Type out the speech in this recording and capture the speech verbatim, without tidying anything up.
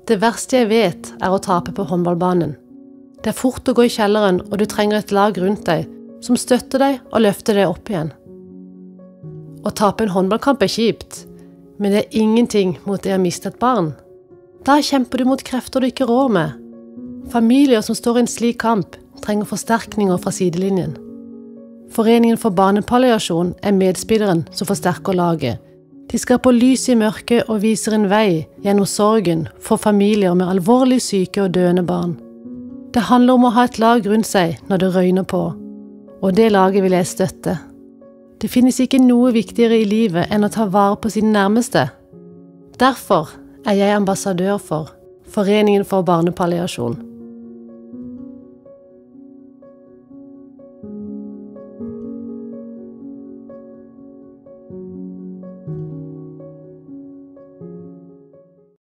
Det verste jeg vet er å tape på håndballbanen. Det er fort å gå i kjelleren, og du trenger et lag rundt deg som støtter deg og løfter deg opp igjen. Å tape en håndballkamp er kjipt, men det er ingenting mot det å miste et barn. Da kjemper du mot krefter du ikke rår med. Familier som står i en slik kamp trenger forsterkninger fra sidelinjen. Foreningen for barnepalliasjon er medspilleren som forsterker laget. De skaper lys i mørket og viser en vei gjennom sorgen for familier med alvorlig syke og døende barn. Det handler om å ha et lag rundt seg når det røyner på, og det laget vil jeg støtte. Det finnes ikke noe viktigere i livet enn å ta vare på sine nærmeste. Derfor er jeg ambassadør for Foreningen for barnepalliasjon.